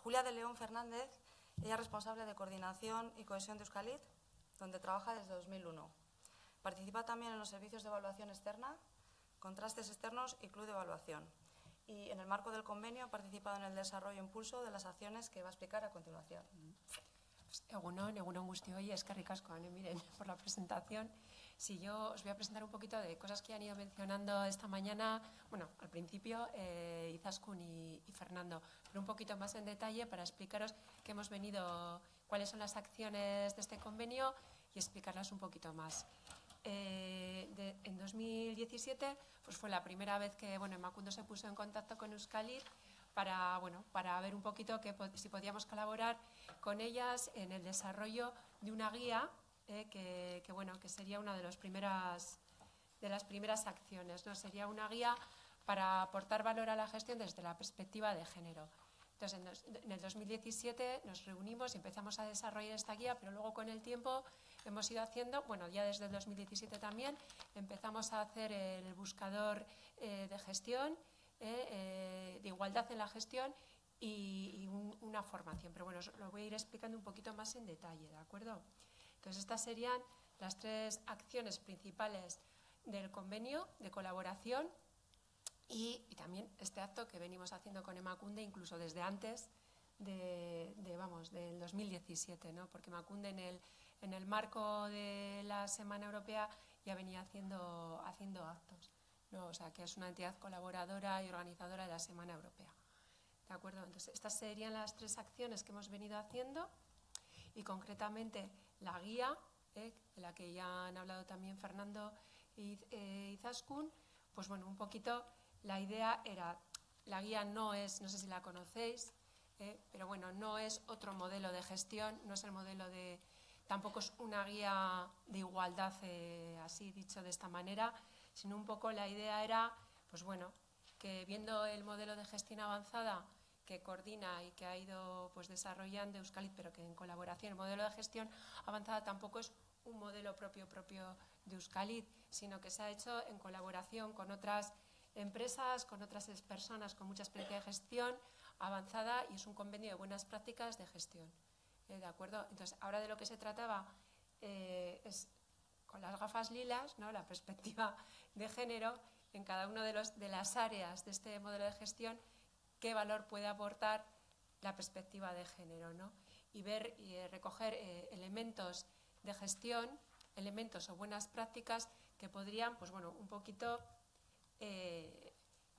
Julia de León Fernández, ella es responsable de coordinación y cohesión de Euskalit, donde trabaja desde 2001. Participa también en los servicios de evaluación externa, contrastes externos y club de evaluación. Y en el marco del convenio ha participado en el desarrollo e impulso de las acciones que va a explicar a continuación. Egunon guztioi, eskerrik asko, miren, por la presentación. Si yo os voy a presentar un poquito de cosas que han ido mencionando esta mañana, bueno, al principio Izaskun y Fernando, pero un poquito más en detalle para explicaros qué hemos venido, cuáles son las acciones de este convenio y explicarlas un poquito más. En 2017 pues fue la primera vez que Emakunde se puso en contacto con Euskalit para ver un poquito si podíamos colaborar con ellas en el desarrollo de una guía que sería una de las primeras acciones, ¿no? Sería una guía para aportar valor a la gestión desde la perspectiva de género. Entonces, en el 2017 nos reunimos y empezamos a desarrollar esta guía, pero luego con el tiempo hemos ido haciendo, ya desde el 2017 también, empezamos a hacer el buscador de gestión, de igualdad en la gestión y una formación. Pero bueno, os lo voy a ir explicando un poquito más en detalle, ¿de acuerdo? Entonces, estas serían las tres acciones principales del convenio de colaboración y también este acto que venimos haciendo con Emakunde incluso desde antes del 2017, ¿no? Porque Emakunde en el marco de la Semana Europea ya venía haciendo actos, ¿no? O sea, que es una entidad colaboradora y organizadora de la Semana Europea. ¿De acuerdo? Entonces, estas serían las tres acciones que hemos venido haciendo y concretamente la guía, de la que ya han hablado también Fernando y Izaskun, pues bueno, un poquito la idea era, la guía no es, no sé si la conocéis, pero bueno, no es otro modelo de gestión, no es el modelo de, tampoco es una guía de igualdad, así dicho de esta manera, sino un poco la idea era, pues bueno, que viendo el modelo de gestión avanzada que coordina y que ha ido pues desarrollando Euskalit, pero que en colaboración, el modelo de gestión avanzada tampoco es un modelo propio de Euskalit, sino que se ha hecho en colaboración con otras empresas, con otras personas con mucha experiencia de gestión avanzada y es un convenio de buenas prácticas de gestión. ¿De acuerdo? Entonces, ahora de lo que se trataba es con las gafas lilas, ¿no? La perspectiva de género en cada una de las áreas de este modelo de gestión, qué valor puede aportar la perspectiva de género, ¿no? Y ver y recoger elementos de gestión, elementos o buenas prácticas que podrían, pues bueno, un poquito qué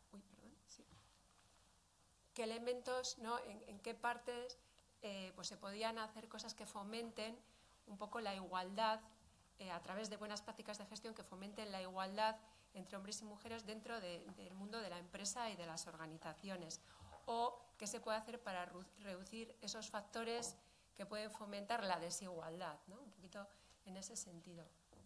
elementos, ¿no? En qué partes pues se podían hacer cosas que fomenten un poco la igualdad a través de buenas prácticas de gestión que fomenten la igualdad entre hombres y mujeres dentro del mundo de la empresa y de las organizaciones, o qué se puede hacer para reducir esos factores que pueden fomentar la desigualdad, ¿no? Un poquito en ese sentido.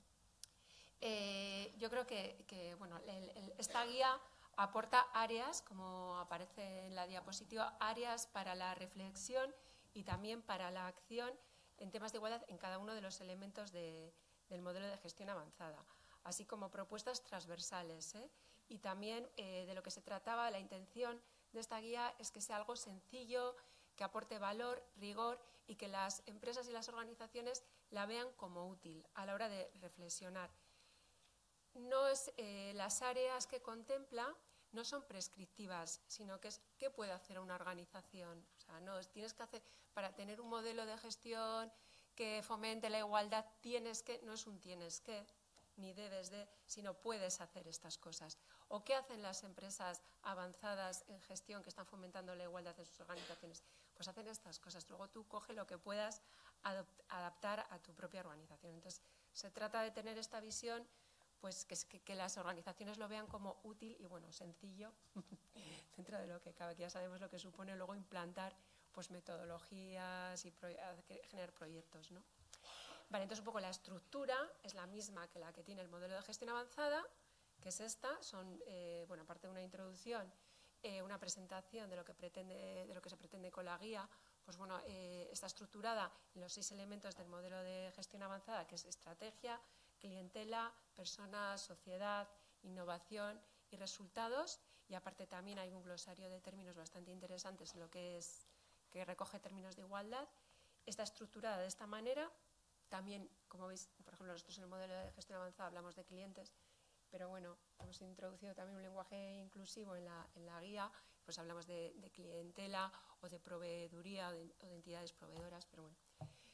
Yo creo que bueno, esta guía aporta áreas, como aparece en la diapositiva, áreas para la reflexión y también para la acción en temas de igualdad en cada uno de los elementos del modelo de gestión avanzada, así como propuestas transversales, y también de lo que se trataba, la intención de esta guía es que sea algo sencillo, que aporte valor, rigor y que las empresas y las organizaciones la vean como útil a la hora de reflexionar. No es, las áreas que contempla no son prescriptivas, sino que es qué puede hacer una organización. O sea, no tienes que hacer, para tener un modelo de gestión que fomente la igualdad, no es un tienes que, ni debes de, sino puedes hacer estas cosas. ¿O qué hacen las empresas avanzadas en gestión que están fomentando la igualdad en sus organizaciones? Pues hacen estas cosas. Luego tú coge lo que puedas adaptar a tu propia organización. Entonces, se trata de tener esta visión, pues que las organizaciones lo vean como útil y bueno, sencillo, dentro de lo que cabe, que ya sabemos lo que supone luego implantar pues metodologías y generar proyectos, ¿no? Vale, entonces un poco la estructura es la misma que la que tiene el modelo de gestión avanzada, que es esta, son, bueno, aparte de una introducción, una presentación de lo que se pretende con la guía, pues bueno, está estructurada en los 6 elementos del modelo de gestión avanzada, que es estrategia, clientela, personas, sociedad, innovación y resultados, y aparte también hay un glosario de términos bastante interesantes en lo que es que recoge términos de igualdad. Está estructurada de esta manera. También, como veis, por ejemplo, nosotros en el modelo de gestión avanzada hablamos de clientes, pero bueno, hemos introducido también un lenguaje inclusivo en la guía, pues hablamos de clientela o de proveeduría o de entidades proveedoras, pero bueno.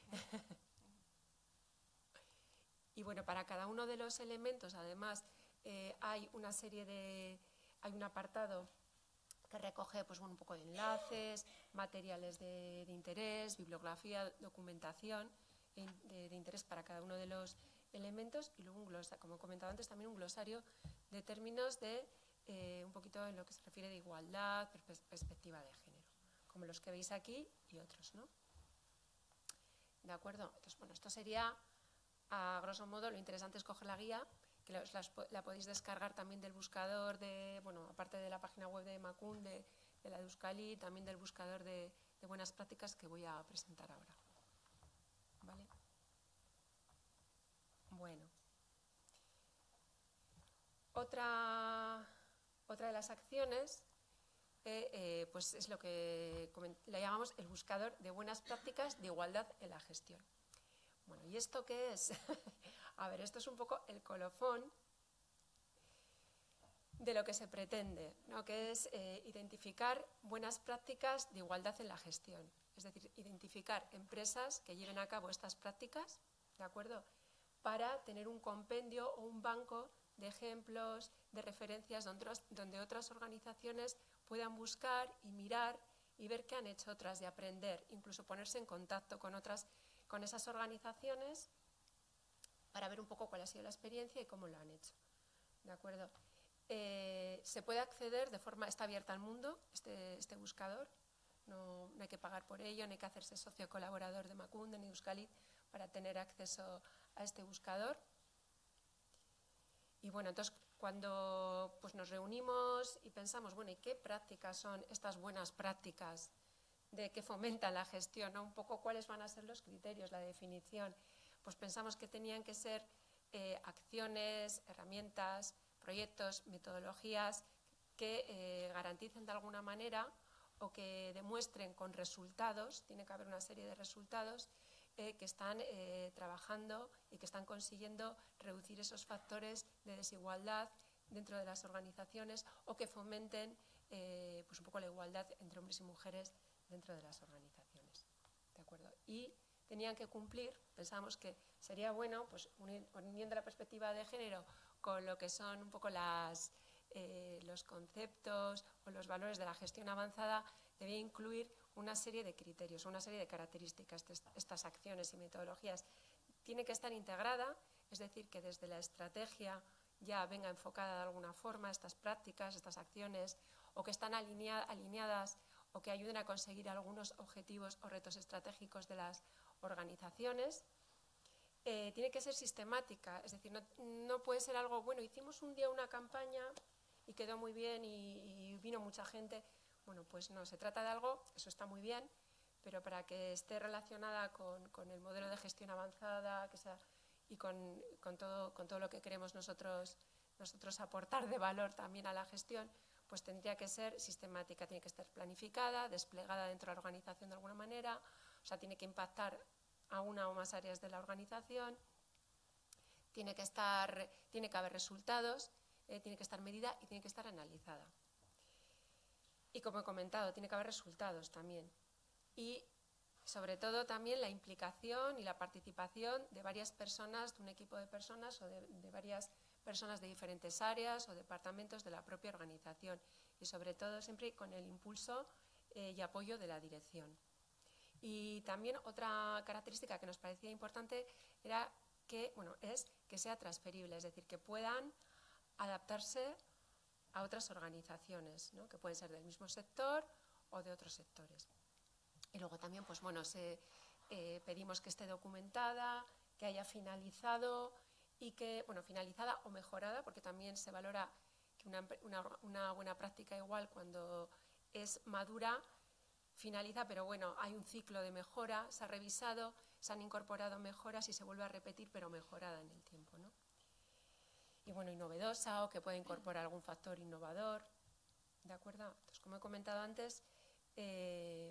Y bueno, para cada uno de los elementos, además, hay un apartado que recoge pues, bueno, un poco de enlaces, materiales de interés, bibliografía, documentación de interés para cada uno de los elementos y luego, como he comentado antes, también un glosario de términos de un poquito en lo que se refiere de igualdad, perspectiva de género, como los que veis aquí y otros, ¿no? ¿De acuerdo? Entonces, bueno, esto sería, a grosso modo, lo interesante es coger la guía, que la podéis descargar también del buscador, aparte de la página web de Emakunde, de la de Euskali, también del buscador de buenas prácticas que voy a presentar ahora. ¿Vale? Bueno. Otra de las acciones pues es lo que le llamamos el buscador de buenas prácticas de igualdad en la gestión. Bueno, ¿y esto qué es? A ver, esto es un poco el colofón de lo que se pretende, ¿no? Que es identificar buenas prácticas de igualdad en la gestión. Es decir, identificar empresas que lleven a cabo estas prácticas, ¿de acuerdo?, para tener un compendio o un banco de ejemplos, de referencias donde otras organizaciones puedan buscar y mirar y ver qué han hecho otras, de aprender, incluso ponerse en contacto con esas organizaciones para ver un poco cuál ha sido la experiencia y cómo lo han hecho. ¿De acuerdo? Se puede acceder de forma, está abierta al mundo, este buscador, no hay que pagar por ello, no hay que hacerse socio colaborador de Emakunde ni de Euskalit para tener acceso a este buscador. Y bueno, entonces cuando pues, nos reunimos y pensamos, bueno, ¿y qué prácticas son estas buenas prácticas de que fomentan la gestión, ¿no? Un poco cuáles van a ser los criterios, la definición? Pues pensamos que tenían que ser acciones, herramientas, proyectos, metodologías que garanticen de alguna manera o que demuestren con resultados, tiene que haber una serie de resultados que están trabajando y que están consiguiendo reducir esos factores de desigualdad dentro de las organizaciones o que fomenten pues un poco la igualdad entre hombres y mujeres dentro de las organizaciones. ¿De acuerdo? Y tenían que cumplir, pensábamos que sería bueno, pues uniendo la perspectiva de género con lo que son un poco los conceptos o los valores de la gestión avanzada, debía incluir una serie de criterios, una serie de características de estas acciones y metodologías. Tiene que estar integrada, es decir, que desde la estrategia ya venga enfocada de alguna forma estas prácticas, estas acciones, o que están alineadas o que ayuden a conseguir algunos objetivos o retos estratégicos de las organizaciones. Tiene que ser sistemática, es decir, no puede ser algo, bueno, hicimos un día una campaña y quedó muy bien y vino mucha gente. Bueno, pues no, se trata de algo, eso está muy bien, pero para que esté relacionada con el modelo de gestión avanzada y con todo lo que queremos nosotros aportar de valor también a la gestión, pues tendría que ser sistemática, tiene que estar planificada, desplegada dentro de la organización de alguna manera, o sea, tiene que impactar a una o más áreas de la organización, tiene que haber resultados, tiene que estar medida y tiene que estar analizada. Y como he comentado, tiene que haber resultados también. Y sobre todo también la implicación y la participación de varias personas, de un equipo de personas o de varias personas de diferentes áreas o departamentos de la propia organización. Y sobre todo siempre con el impulso y apoyo de la dirección. Y también otra característica que nos parecía importante era es que sea transferible, es decir, que puedan adaptarse a otras organizaciones, ¿no? Que pueden ser del mismo sector o de otros sectores. Y luego también, pues bueno, pedimos que esté documentada, que haya finalizado y que, bueno, finalizada o mejorada, porque también se valora que una buena práctica igual cuando es madura, finaliza, pero bueno, hay un ciclo de mejora, se ha revisado, se han incorporado mejoras y se vuelve a repetir, pero mejorada en el tiempo, ¿no? Y bueno, y novedosa o que pueda incorporar algún factor innovador, ¿de acuerdo? Entonces, como he comentado antes, pues bueno,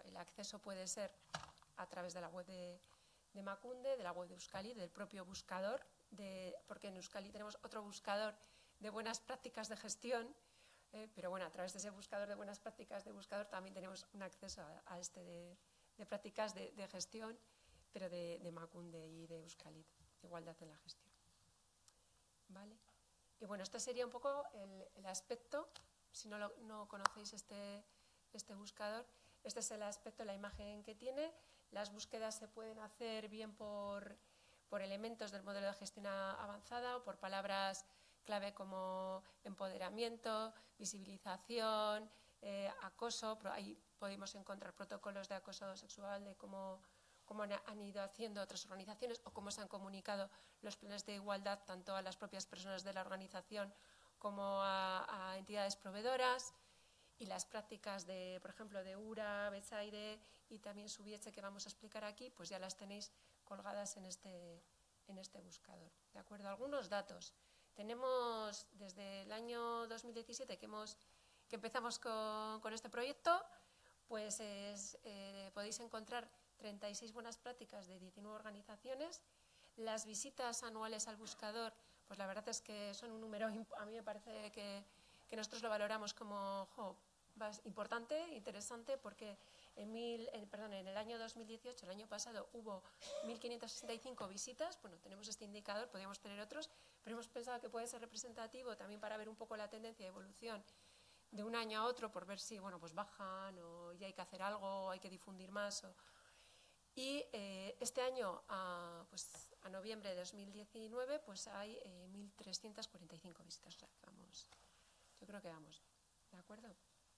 el acceso puede ser a través de la web de Emakunde, de la web de Euskalit, del propio buscador, porque en Euskalit tenemos otro buscador de buenas prácticas de gestión, pero bueno, a través de ese buscador de buenas prácticas de buscador también tenemos un acceso a este de prácticas de gestión, pero de Emakunde y de Euskalit, igualdad en la gestión. ¿Vale? Y bueno, este sería un poco el aspecto, si no conocéis este buscador, este es el aspecto, la imagen que tiene. Las búsquedas se pueden hacer bien por elementos del modelo de gestión avanzada o por palabras clave como empoderamiento, visibilización, acoso. Ahí podemos encontrar protocolos de acoso sexual, de cómo han ido haciendo otras organizaciones o cómo se han comunicado los planes de igualdad tanto a las propias personas de la organización como a entidades proveedoras. Y las prácticas por ejemplo, de URA, Betsaide y también Subieche, que vamos a explicar aquí, pues ya las tenéis colgadas en este buscador. ¿De acuerdo? Algunos datos. Tenemos desde el año 2017 que empezamos con este proyecto, pues podéis encontrar 36 buenas prácticas de 19 organizaciones. Las visitas anuales al buscador, pues la verdad es que son un número, a mí me parece que nosotros lo valoramos como importante, interesante, porque en el año 2018, el año pasado, hubo 1.565 visitas. Bueno, tenemos este indicador, podríamos tener otros, pero hemos pensado que puede ser representativo también para ver un poco la tendencia de evolución de un año a otro, por ver si pues bajan o ya hay que hacer algo, o hay que difundir más. Y este año, a noviembre de 2019, pues hay 1.345 visitas. O sea, yo creo que vamos, ¿de acuerdo?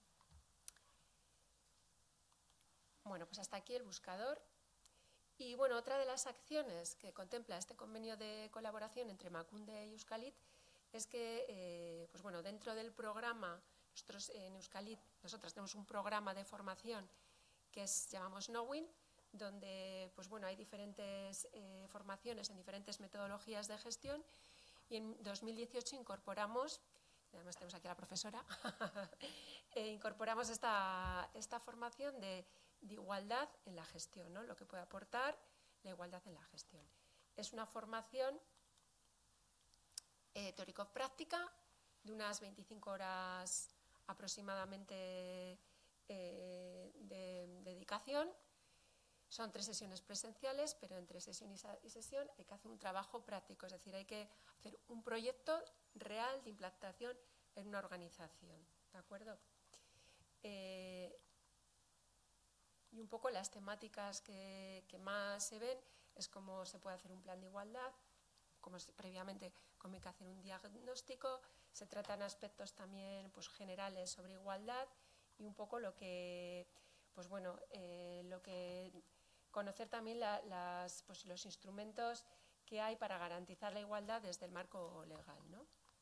Bueno, pues hasta aquí el buscador. Y bueno, otra de las acciones que contempla este convenio de colaboración entre Emakunde y Euskalit es que, pues bueno, dentro del programa, nosotros en Euskalit, nosotras tenemos un programa de formación que llamamos Knowing, donde pues bueno, hay diferentes formaciones en diferentes metodologías de gestión, y en 2018 incorporamos, además tenemos aquí a la profesora, incorporamos esta formación de igualdad en la gestión, ¿no? Lo que puede aportar la igualdad en la gestión. Es una formación teórico-práctica de unas 25 horas aproximadamente de dedicación. Son 3 sesiones presenciales, pero entre sesión y sesión hay que hacer un trabajo práctico, es decir, hay que hacer un proyecto real de implantación en una organización, ¿de acuerdo? Y un poco las temáticas que más se ven es cómo se puede hacer un plan de igualdad, como previamente cómo hay que hacer un diagnóstico. Se tratan aspectos también pues generales sobre igualdad y un poco lo que, pues bueno, conocer también los instrumentos que hay para garantizar la igualdad desde el marco legal, ¿no?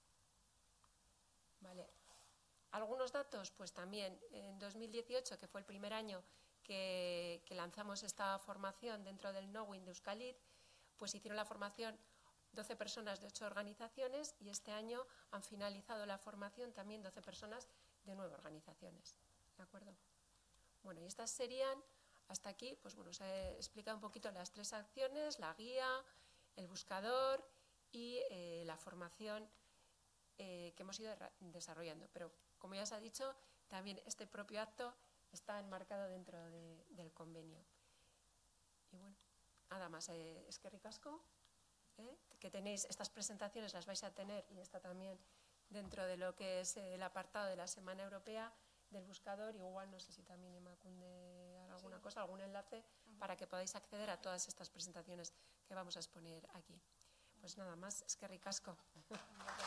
Vale. Algunos datos, pues también en 2018, que fue el primer año que lanzamos esta formación dentro del Knowing de Euskalit, pues hicieron la formación 12 personas de 8 organizaciones y este año han finalizado la formación también 12 personas de 9 organizaciones. ¿De acuerdo? Bueno, y estas serían, hasta aquí, pues bueno, os he explicado un poquito las 3 acciones, la guía, el buscador y la formación que hemos ido desarrollando. Pero, como ya se ha dicho, también este propio acto está enmarcado dentro del convenio. Y bueno, nada más, eskerrik asko, que tenéis estas presentaciones, las vais a tener, y está también dentro de lo que es el apartado de la Semana Europea del buscador. Igual no sé si también Emakunde hará alguna cosa, algún enlace para que podáis acceder a todas estas presentaciones que vamos a exponer aquí. Pues nada más, eskerrik asko.